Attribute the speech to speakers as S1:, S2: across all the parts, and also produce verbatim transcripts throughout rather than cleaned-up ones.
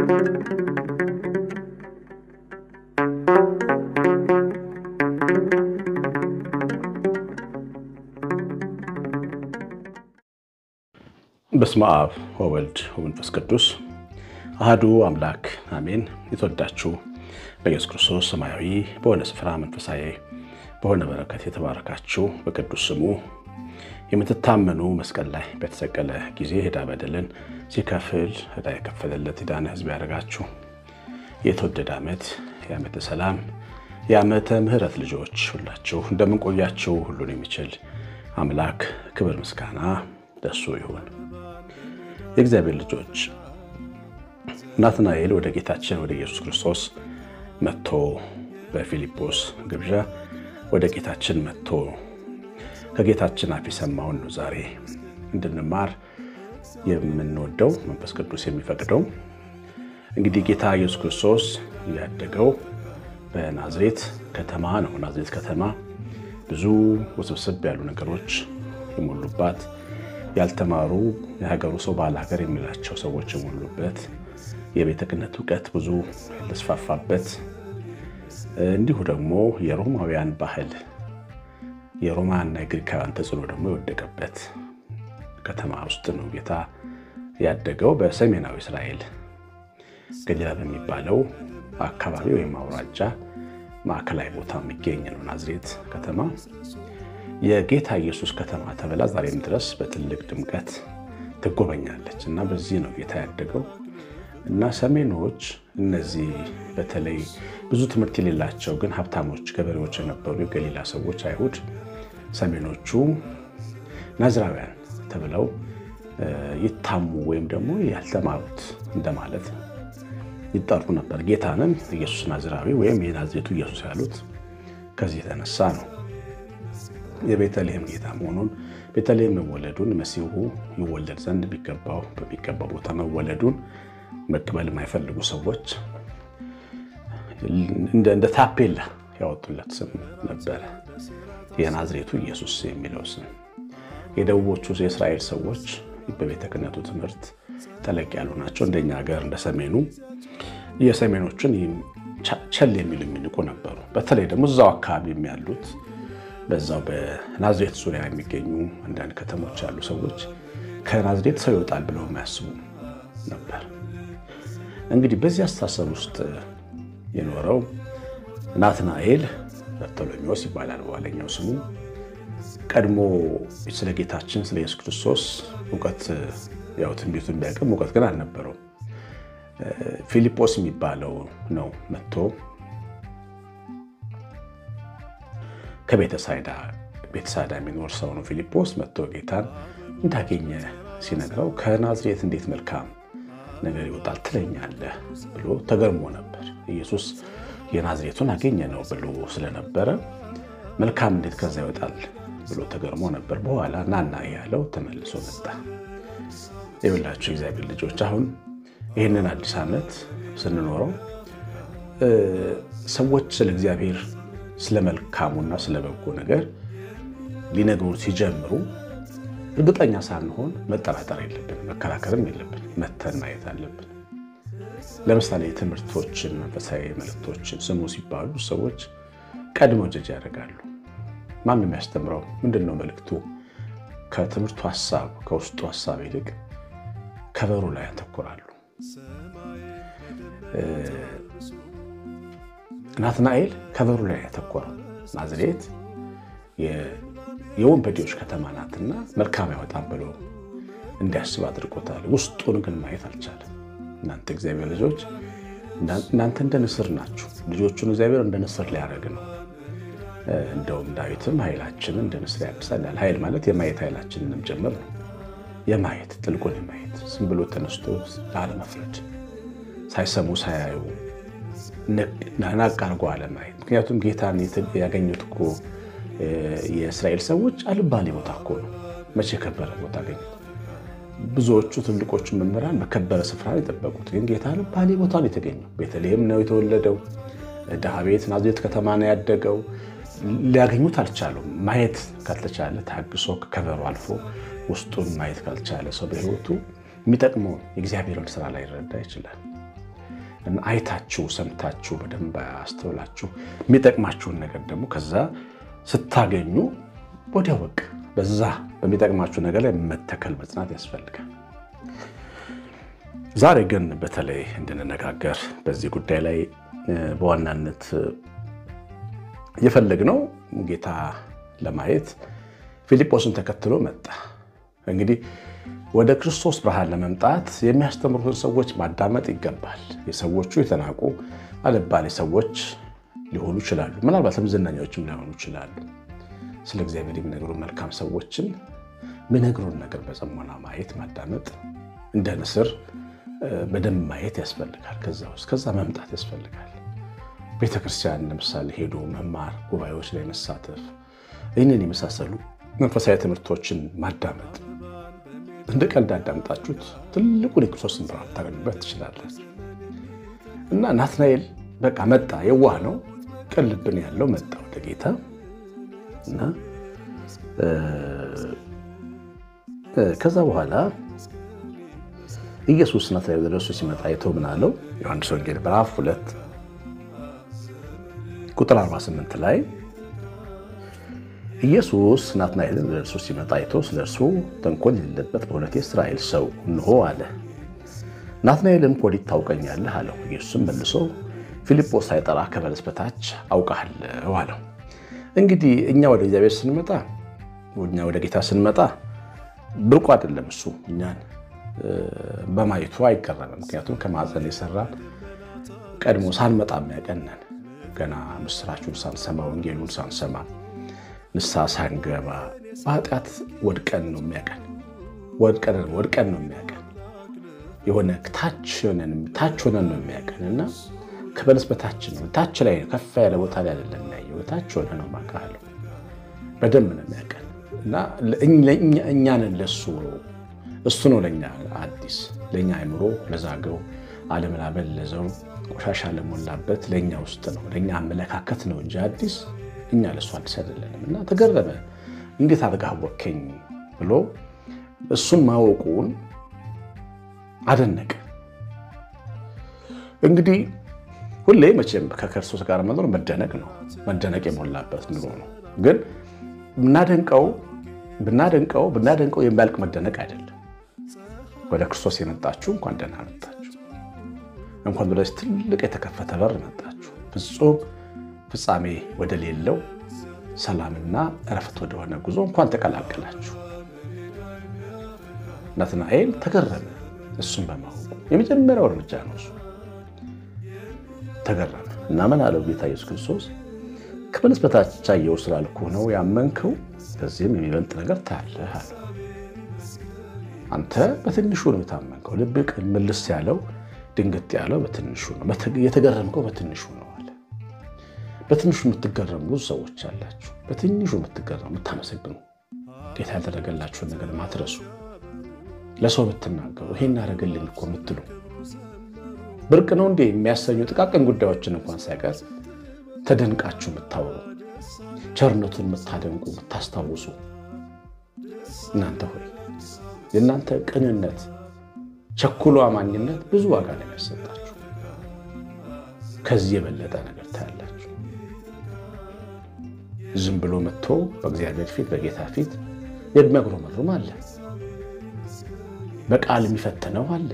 S1: በስመ አብ ወወልድ ወመንፈስ ቅዱስ አሐዱ አምላክ አሜን። የተወዳችሁ በኢየሱስ ክርስቶስ ሰማያዊ በሆነ ስፍራ መንፈሳዊ በሆነ በረከት የተባረካችሁ በቅዱስ ስሙ የምትታመኑ መስቀል ላይ በተሰቀለ ጊዜ ዕዳ በደልን ሲከፍል ዕዳ የከፈለለት የዳነ ሕዝብ ያደርጋችሁ የተወደደ ዓመት የዓመተ ሰላም የዓመተ ምሕረት ልጆች ሁላችሁ እንደምን ቆያችሁ? ሁሉን የሚችል አምላክ ክብር ምስጋና ለእሱ ይሁን። የእግዚአብሔር ልጆች ናትናኤል ወደ ጌታችን ወደ ኢየሱስ ክርስቶስ መጥቶ በፊልጶስ ግብዣ ወደ ጌታችን መጥቶ ከጌታችን አፍ የሰማውን ነው ዛሬ እንድንማር የምንወደው መንፈስ ቅዱስ የሚፈቅደው። እንግዲህ ጌታ ኢየሱስ ክርስቶስ ያደገው በናዝሬት ከተማ ነው። ናዝሬት ከተማ ብዙ ውስብስብ ያሉ ነገሮች የሞሉባት ያልተማሩ የሀገሩ ሰው ባለ ሀገር የሚላቸው ሰዎች የሞሉበት የቤተ ክህነት ዕውቀት ብዙ ያልተስፋፋበት እንዲሁ ደግሞ የሮማውያን ባህል የሮማና የግሪካውያን ተጽዕኖ ደግሞ የወደቀበት ከተማ ውስጥ ነው ጌታ ያደገው። በሰሜናዊ እስራኤል ገሊላ በሚባለው አካባቢ ወይም አውራጃ ማዕከላዊ ቦታ የሚገኝ ነው ናዝሬት ከተማ። የጌታ ኢየሱስ ከተማ ተብላ ዛሬም ድረስ በትልቅ ድምቀት ትጎበኛለች እና በዚህ ነው ጌታ ያደገው። እና ሰሜኖች እነዚህ በተለይ ብዙ ትምህርት የሌላቸው ግን ሀብታሞች ገበሬዎች የነበሩ የገሊላ ሰዎች አይሁድ ሰሜኖቹ ናዝራውያን ተብለው ይታሙ ወይም ደግሞ ያልተማሩት እንደማለት ይጠሩ ነበር። ጌታንም ኢየሱስ ናዝራዊ ወይም የናዝሬቱ ኢየሱስ ያሉት ከዚህ የተነሳ ነው። የቤተልሔም ጌታ መሆኑን ቤተልሔም መወለዱን መሲሁ ይወለድ ዘንድ ቢገባው በሚገባው ቦታ መወለዱን መቀበል የማይፈልጉ ሰዎች እንደ እንደ ታፔላ ያወጡለት ስም ነበር የናዝሬቱ ኢየሱስ የሚለው ስም። የደቡቦቹ የእስራኤል ሰዎች በቤተ ክህነቱ ትምህርት ተለቅ ያሉ ናቸው። እንደኛ ሀገር እንደ ሰሜኑ የሰሜኖችን ቸል የሚሉ የሚንቁ ነበሩ። በተለይ ደግሞ እዛው አካባቢ ያሉት በዛው በናዝሬት ዙሪያ የሚገኙ አንዳንድ ከተሞች ያሉ ሰዎች ከናዝሬት ሰው ይወጣል ብለው የሚያስቡ ነበር። እንግዲህ በዚህ አስተሳሰብ ውስጥ የኖረው ናትናኤል በርቶሎሜዎስ ይባላል በኋለኛው ስሙ። ቀድሞ ስለ ጌታችን ስለ ኢየሱስ ክርስቶስ ዕውቀት ያው ትንቢቱን ቢያውቅም ዕውቀት ግን አልነበረው። ፊልጶስ የሚባለው ነው መጥቶ ከቤተሳይዳ ቤተሳይዳ የሚኖር ሰው ነው ፊልጶስ መጥቶ ጌታን እንዳገኘ ሲነግረው ከናዝሬት እንዴት መልካም ነገር ይወጣል ትለኛለህ ብሎ ተገርሞ ነበር። ኢየሱስ የናዝሬቱን አገኘ ነው ብሎ ስለነበረ መልካም እንዴት ከዛ ይወጣል ብሎ ተገርሞ ነበር። በኋላ ናና ያለው ተመልሶ መጣ። የሁላችሁ እግዚአብሔር ልጆች አሁን ይሄንን አዲስ ዓመት ስንኖረው ሰዎች ስለ እግዚአብሔር ስለመልካሙና ስለበጎ ነገር ሊነግሩን ሲጀምሩ እርግጠኛ ሳንሆን መጠራጠር የለብን፣ መከራከርም የለብን፣ መተን ማየት አለብን። ለምሳሌ ትምህርቶችን መንፈሳዊ መልእክቶችን ስሙ ሲባሉ ሰዎች ቀድመው ጀጅ ያደርጋሉ። ማን የሚያስተምረው ምንድነው መልእክቱ? ከትምህርቱ ሐሳብ ከውስጡ ሐሳብ ይልቅ ከበሩ ላይ ያተኩራሉ። ናትናኤል ከበሩ ላይ ያተኮረው ናዝሬት የወንበዴዎች ከተማ ናትና መልካም ያወጣል ብሎ እንዲያስብ አድርጎታል። ውስጡን ግን ማየት አልቻለም። እናንተ እግዚአብሔር ልጆች እናንተ እንደ ንስር ናችሁ። ልጆቹን እግዚአብሔር እንደ ንስር ሊያደርግ ነው። እንደውም ዳዊትም ኃይላችንን እንደ ንስር ያድሳል። ኃይል ማለት የማየት ኃይላችንንም ጭምር ነው። የማየት ጥልቁን የማየት ዝም ብሎ ተነስቶ ላለመፍረድ ሳይሰሙ ሳያዩ ናቅ አድርጎ አለማየት። ምክንያቱም ጌታን ያገኙት እኮ የእስራኤል ሰዎች አልባሌ ቦታ እኮ ነው። መቼ ከበረ ቦታ አገኙት? ብዙዎቹ ትልቆቹ መምህራን በከበረ ስፍራ የጠበቁት፣ ግን ጌታ አልባሌ ቦታ ነው የተገኘው። ቤተልሔም ነው የተወለደው። ደሃ ቤት ናዝሬት ከተማ ነው ያደገው። ሊያገኙት አልቻሉም። ማየት ካልተቻለ ታግሶ ከከበሩ አልፎ ውስጡን ማየት ካልቻለ ሰው በሕይወቱ የሚጠቅመው የእግዚአብሔርን ስራ ላይ ይረዳ ይችላል። እና አይታችሁ ሰምታችሁ በደንብ አስተውላችሁ የሚጠቅማችሁን ነገር ደግሞ ከዛ ስታገኙ ወዲያው በቃ በዛ በሚጠቅማችሁ ነገር ላይ መተከል መጽናት ያስፈልጋል። ዛሬ ግን በተለይ እንድንነጋገር በዚህ ጉዳይ ላይ በዋናነት የፈለግነው ጌታ ለማየት ፊልጶስን ተከትሎ መጣ። እንግዲህ ወደ ክርስቶስ ብርሃን ለመምጣት የሚያስተምሩትን ሰዎች ማዳመጥ ይገባል። የሰዎቹ የተናቁ አለባሌ ሰዎች ሊሆኑ ይችላሉ፣ ምናልባትም ዝናኛዎችም ሊሆኑ ይችላሉ። ስለ እግዚአብሔር የሚነግሩ መልካም ሰዎችን ምንግሩን ነገር በጽሞና ማየት ማዳመጥ እንደ ንስር በደንብ ማየት ያስፈልጋል። ከዛ ውስጥ ከዛ መምጣት ያስፈልጋል። ቤተክርስቲያን ለምሳሌ ሄዶ መማር፣ ጉባኤዎች ላይ መሳተፍ፣ ይህንን የመሳሰሉ መንፈሳዊ ትምህርቶችን ማዳመጥ እንደ ቀልድ አዳምጣችሁት ትልቁን የክርስቶስን ብርሃን ታገኙበት ትችላላችሁ። እና ናትናኤል በቃ መጣ። የዋህ ነው፣ ቅልብን ያለው መጣ ወደ ጌታ እና ከዛ በኋላ ኢየሱስ ናትናኤል ወደ እርሱ ሲመጣ አይቶ ምን አለው? ዮሐንስ ወንጌል ምዕራፍ ሁለት ቁጥር አርባ ስምንት ላይ ኢየሱስ ናትናኤልን ወደ እርሱ ሲመጣ አይቶ ስለ እርሱ ተንኮል የሌለበት በእውነት የእስራኤል ሰው እንሆ አለ። ናትናኤልም ወዴት ታውቀኛለህ አለው። ኢየሱስም መልሶ ፊልጶስ ሳይጠራ ከበለስ በታች አውቃለሁ አለው። እንግዲህ እኛ ወደ እግዚአብሔር ስንመጣ እኛ ወደ ጌታ ስንመጣ ብርቁ አይደለም እሱ እኛን በማየቱ አይገረምም። ምክንያቱም ከማዕፀን የሰራን ቀድሞ ሳንመጣ የሚያቀነን ገና ምስራቹን ሳንሰማ ወንጌሉን ሳንሰማ ንስሐ ሳንገባ በኃጢአት ወድቀን ነው የሚያቀን ወድቀን ወድቀን ነው የሚያቀን የሆነ ታች ሆነን ታች ሆነን ነው የሚያቀንና ከበለስ በታች ነው ታች ላይ ከፍ ያለ ቦታ ላይ አይደለም ያየው ታች ሆነን ነው ማቃለው በደንብ ነው የሚያቀን እና ለእኛ እኛን ለሱ እሱ ነው ለኛ አዲስ ለኛ አይምሮ ለዛገው ዓለም ላበለዘው ቆሻሻ ለሞላበት ለኛ ውስጥ ነው ለኛ አመለካከት ነው እንጂ አዲስ እኛ ለሱ አዲስ አይደለንም። እና ተገረመ። እንዴት አድርጋወከኝ ብሎ እሱን ማወቁን አደነቀ። እንግዲህ ሁሌ መቼም ከክርስቶስ ጋር መኖር መደነቅ ነው መደነቅ የሞላበት ኑሮ ነው። ግን ብናደንቀው ብናደንቀው ብናደንቀው የሚያልቅ መደነቅ አይደለም። ወደ ክርስቶስ የመጣችሁ እንኳን ደህና መጣችሁ፣ እንኳን ወደ ትልቅ የተከፈተ በር መጣችሁ፣ ፍጹም ፍጻሜ ወደ ሌለው ሰላምና እረፍት ወደ ሆነ ጉዞ እንኳን ተቀላቀላችሁ። ናትናኤል ተገረመ። እሱን በማወቁ የመጀመሪያው እርምጃ ነው እሱ ተገረመ። እና ምን አለው ጌታ ኢየሱስ ክርስቶስ? ከበለስ በታች አየሁ ስላልኩህ ነው ያመንከው፣ ከዚህም የሚበልጥ ነገር ታያለህ አለ። አንተ በትንሹ ነው የታመንከው፣ ልብህ ምልስ ያለው ድንገት ያለው በትንሹ ነው፣ የተገረምከው በትንሹ ነው አለ። በትንሹ የምትገረሙ ብዙ ሰዎች አላችሁ። በትንሹ የምትገረሙ የምታመሰግኑ፣ ጌታ ያደረገላችሁን ነገር ማትረሱ፣ ለሰው ብትናገሩ ይሄን ያደረገልኝ እኮ የምትሉ ብርቅ ነው እንዴ የሚያሰኙ ጥቃቅን ጉዳዮችን እንኳን ሳይቀር ተደንቃችሁ የምታወሩ፣ ቸርነቱን የምታደንቁ የምታስታውሱ እናንተ ሆይ የእናንተ ቅንነት ቸኩሎ አማኝነት ብዙ ዋጋ ነው የሚያሰጣችሁ። ከዚህ የበለጠ ነገር ታያላችሁ። ዝም ብሎ መጥቶ በእግዚአብሔር ፊት በጌታ ፊት የሚያጉረመርም አለ፣ በቃል የሚፈተነው አለ።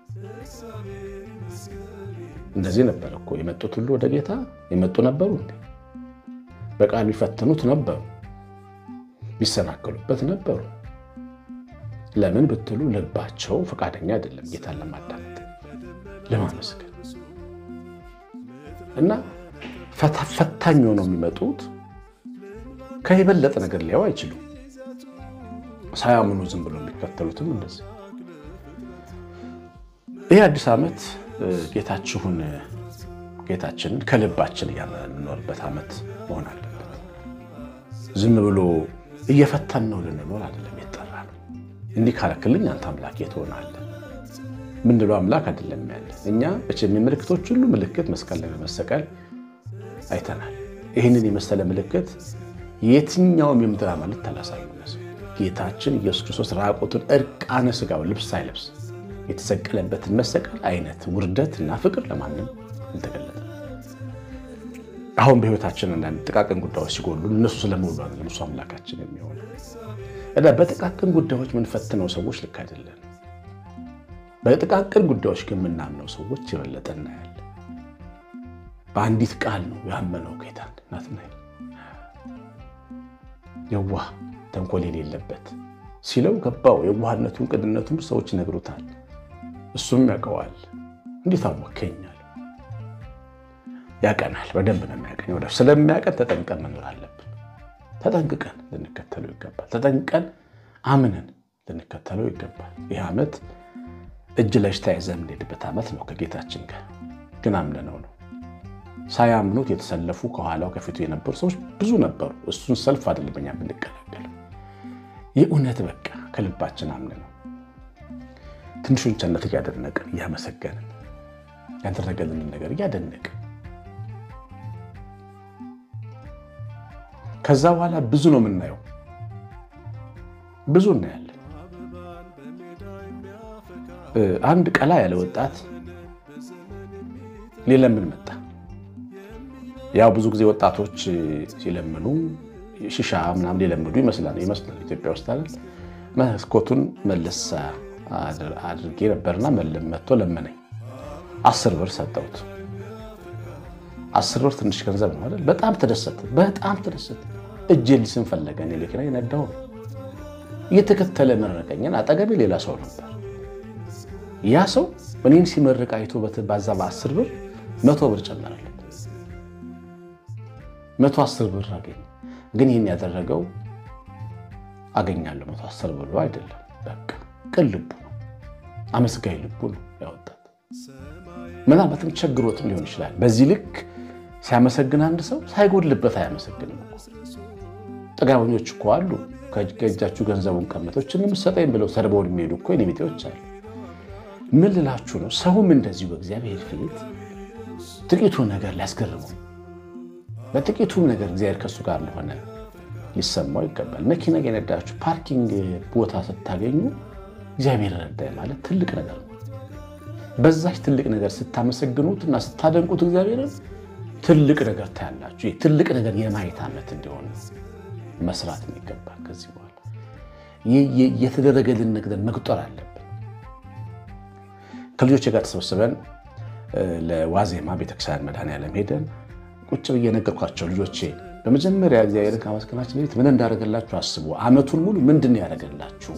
S1: እንደዚህ ነበር እኮ የመጡት ሁሉ ወደ ጌታ የመጡ ነበሩ እንዴ? በቃል የሚፈተኑት ነበሩ፣ ቢሰናከሉበት ነበሩ። ለምን ብትሉ ልባቸው ፈቃደኛ አይደለም ጌታን ለማዳመጥ ለማመስገን። እና ፈታኝ ሆነው የሚመጡት ከይበለጠ ነገር ሊያው አይችሉም። ሳያምኑ ዝም ብሎ የሚከተሉትም እንደዚህ። ይሄ አዲስ ዓመት ጌታችሁን ጌታችንን ከልባችን ያመንኖርበት ዓመት መሆን አለበት። ዝም ብሎ እየፈተን ነው ልንኖር አይደለም የጠራነው። እንዲህ ካረክልኝ አንተ አምላክ የትሆናለህ ምንድነው? አምላክ አይደለም ያለ። እኛ በቸም ምልክቶች ሁሉ ምልክት መስቀል ላይ መሰቀል አይተናል። ይሄንን የመሰለ ምልክት የትኛውም የምድር ማለት ተላሳዩ ነው። ጌታችን ኢየሱስ ክርስቶስ ራቁቱን እርቃነ ስጋው ልብስ ሳይለብስ የተሰቀለበትን መሰቀል አይነት ውርደትና ፍቅር ለማንም አልተገለጠም። አሁን በህይወታችን አንዳንድ ጥቃቅን ጉዳዮች ሲጎሉ እነሱ ስለሞሉ አይደለም እሱ አምላካችን የሚሆነው እና በጥቃቅን ጉዳዮች ምን ፈትነው ሰዎች ልክ አይደለም። በጥቃቅን ጉዳዮች ግን ምናምነው ሰዎች ይበለጠ እናያለን። በአንዲት ቃል ነው ያመነው ጌታን ናትናኤል የዋህ ተንኮል የሌለበት ሲለው ገባው። የዋህነቱን ቅድነቱን ሰዎች ይነግሩታል፣ እሱም ያውቀዋል። እንዴት አወከኛል? ያቀናል፣ በደንብ ነው የሚያቀኝ። ወደ ስለሚያቀን ተጠንቀን መኖር አለብን። ተጠንቅቀን ልንከተለው ይገባል። ተጠንቀን አምነን ልንከተለው ይገባል። ይህ ዓመት እጅ ለእጅ ተያይዘን የምንሄድበት ዓመት ነው ከጌታችን ጋር። ግን አምነነው ነው። ሳያምኑት የተሰለፉ ከኋላው ከፊቱ የነበሩ ሰዎች ብዙ ነበሩ። እሱን ሰልፍ አይደለም እኛ የምንቀላቀለው። የእውነት በቃ ከልባችን አምነነው ትንሹን ቸነት እያደነቅን እያመሰገንን ያደረገልንን ነገር እያደነቅን ከዛ በኋላ ብዙ ነው የምናየው፣ ብዙ እናያለን። አንድ ቀላ ያለ ወጣት ሊለምን መጣ። ያው ብዙ ጊዜ ወጣቶች ሲለምኑ ሽሻ ምናምን ሊለምዱ ይመስላል ይመስላል ኢትዮጵያ ውስጥ አይደል? መስኮቱን መለስ አድርጌ ነበርና መጥቶ ለመነኝ። አስር ብር ሰጠሁት። አስር ብር ትንሽ ገንዘብ ነው አይደል? በጣም ተደሰተ፣ በጣም ተደሰተ። እጄ ሊስም ፈለገ። እኔ ልክ ነኝ ነዳው። እየተከተለ መረቀኝና አጠገቤ ሌላ ሰው ነበር። ያ ሰው እኔን ሲመርቅ አይቶ በተባዛ በአስር ብር መቶ ብር ጨመረለት። መቶ አስር ብር አገኘ። ግን ይሄን ያደረገው አገኛለሁ መቶ አስር ብር አይደለም፣ በቃ ቅን ልቡ ነው፣ አመስጋኝ ልቡ ነው ያወጣት። ምናልባትም ቸግሮትም ሊሆን ይችላል። በዚህ ልክ ሲያመሰግን አንድ ሰው ሳይጎድልበት አያመሰግንም እኮ። ጥጋበኞች እኮ አሉ፣ ከእጃችሁ ገንዘቡን ቀመቶችን ምሰጠኝ ብለው ሰርበው የሚሄዱ እኮ የኔቢጤዎች አሉ። ምን ልላችሁ ነው? ሰውም እንደዚሁ በእግዚአብሔር ፊት ጥቂቱ ነገር ሊያስገርመው፣ በጥቂቱም ነገር እግዚአብሔር ከሱ ጋር እንደሆነ ሊሰማው ይገባል። መኪና የነዳችሁ ፓርኪንግ ቦታ ስታገኙ እግዚአብሔር ረዳይ ማለት ትልቅ ነገር ነው። በዛች ትልቅ ነገር ስታመሰግኑትና ስታደንቁት እግዚአብሔርን ትልቅ ነገር ታያላችሁ። ትልቅ ነገር የማየት ዓመት እንዲሆን መስራት ይገባል። ከዚህ በኋላ የተደረገልን ነገር መቁጠር አለብን። ከልጆቼ ጋር ተሰብስበን ለዋዜማ ቤተክርስቲያን መድኃኔዓለም ሄደን ቁጭ ብዬ ነገርኳቸው። ልጆቼ በመጀመሪያ እግዚአብሔርን ከማመስገናችን በፊት ምን እንዳደረገላችሁ አስቡ። ዓመቱን ሙሉ ምንድን ነው ያደረገላችሁ?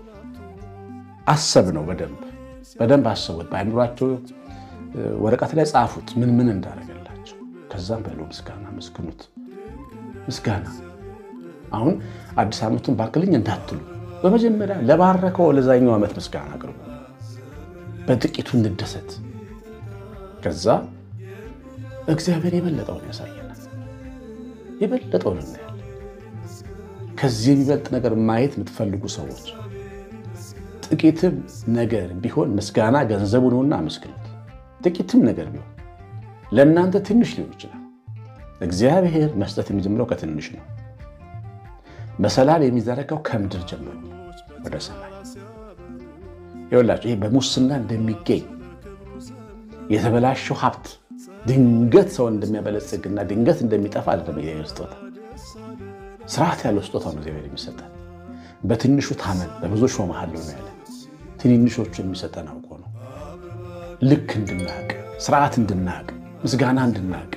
S1: አሰብ ነው። በደንብ በደንብ አስቡት። በአእምሯችሁ ወረቀት ላይ ጻፉት ምን ምን እንዳደረገላችሁ። ከዛም በሉ ምስጋና መስክኑት። ምስጋና አሁን አዲስ ዓመቱን ባክልኝ እንዳትሉ፣ በመጀመሪያ ለባረከው ለዛኛው ዓመት ምስጋና አቅርቡ። በጥቂቱ እንደሰት። ከዛ እግዚአብሔር የበለጠውን ያሳየናል። የበለጠውን እናያለን። ከዚህ የሚበልጥ ነገር ማየት የምትፈልጉ ሰዎች ጥቂትም ነገር ቢሆን ምስጋና ገንዘቡ ነውና አመስግኑት። ጥቂትም ነገር ቢሆን ለእናንተ ትንሽ ሊሆን ይችላል። እግዚአብሔር መስጠት የሚጀምረው ከትንሽ ነው። መሰላል የሚዘረጋው ከምድር ጀምሮ ወደ ሰማይ። ይኸውላችሁ ይሄ በሙስና እንደሚገኝ የተበላሸው ሀብት ድንገት ሰው እንደሚያበለጽግና ድንገት እንደሚጠፋ አይደለም። የእግዚአብሔር ስጦታ ስርዓት ያለው ስጦታ ነው እግዚአብሔር የሚሰጠን። በትንሹ ታመን በብዙ ሾመሃል ነው ያለ። ትንንሾቹን የሚሰጠን አውቆ ነው። ልክ እንድናቅ፣ ስርዓት እንድናቅ፣ ምስጋና እንድናቅ፣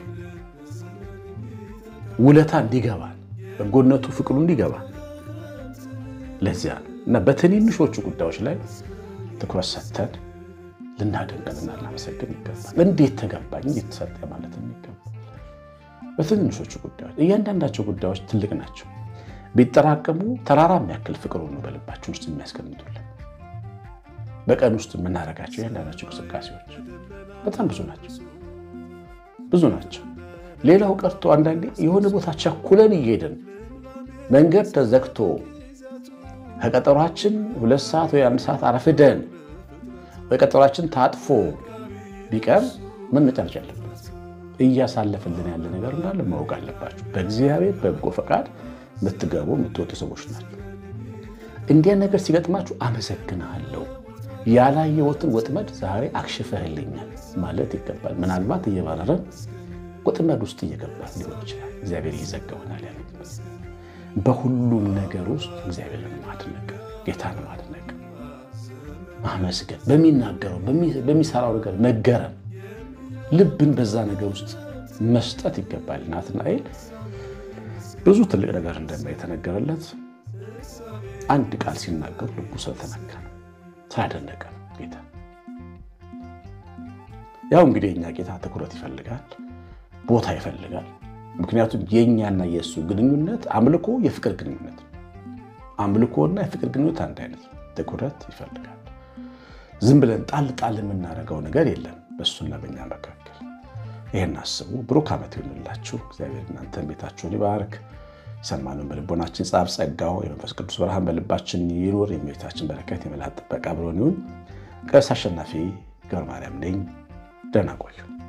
S1: ውለታ እንዲገባን፣ በጎነቱ ፍቅሩ እንዲገባን ለዚያ እና በትንንሾቹ ጉዳዮች ላይ ትኩረት ሰጥተን ልናደንቅና ልናመሰግን ይገባል። እንዴት ተገባኝ እንዴት ተሰጠ ማለት ይገባል። በትንንሾቹ ጉዳዮች እያንዳንዳቸው ጉዳዮች ትልቅ ናቸው። ቢጠራቀሙ ተራራ የሚያክል ፍቅር ነው በልባችን ውስጥ የሚያስቀምጡልን። በቀን ውስጥ የምናደርጋቸው እያንዳንዳቸው እንቅስቃሴዎች በጣም ብዙ ናቸው ብዙ ናቸው። ሌላው ቀርቶ አንዳንዴ የሆነ ቦታ ቸኩለን እየሄድን መንገድ ተዘግቶ ከቀጠሯችን ሁለት ሰዓት ወይ አንድ ሰዓት አረፍደን በቀጠሯችን ታጥፎ ቢቀር ምን መጨረሻ አለበት? እያሳለፈልን ያለ ነገር እንዳለ ማወቅ አለባችሁ። በእግዚአብሔር በጎ ፈቃድ ምትገቡ ምትወጡ ሰዎች ናቸው። እንዲያ ነገር ሲገጥማችሁ አመሰግናለሁ፣ ያላየሁትን ወጥመድ ዛሬ አክሽፈህልኛል ማለት ይገባል። ምናልባት እየባረረን ወጥመድ ውስጥ እየገባን ሊሆን ይችላል። እግዚአብሔር ይዘጋውናል ያለ በሁሉም ነገር ውስጥ እግዚአብሔርን ማድነቅ፣ ጌታን ማድነቅ፣ ማመስገን፣ በሚናገረው በሚሰራው ነገር መገረም፣ ልብን በዛ ነገር ውስጥ መስጠት ይገባል። ናትናኤል ብዙ ትልቅ ነገር እንደማይተነገረለት አንድ ቃል ሲናገር ልቡ ስለተነካ ታደነቀ ጌታ። ያው እንግዲህ የኛ ጌታ ትኩረት ይፈልጋል፣ ቦታ ይፈልጋል። ምክንያቱም የኛና የሱ ግንኙነት አምልኮ የፍቅር ግንኙነት ነው። አምልኮና የፍቅር ግንኙነት አንድ አይነት ትኩረት ይፈልጋል። ዝም ብለን ጣል ጣል የምናደርገው ነገር የለም በሱና በእኛ መካከል። ይሄን አስቡ። ብሩክ ዓመት ይሁንላችሁ። እግዚአብሔር እናንተን ቤታችሁን ይባርክ። ሰማኑን በልቦናችን ጻፍ፣ ጸጋው የመንፈስ ቅዱስ ብርሃን በልባችን ይኑር። የእመቤታችን በረከት የመላእክት ጥበቃ አብሮን ይሁን። ቀሲስ አሸናፊ ገብረ ማርያም ነኝ። ደህና ቆዩ።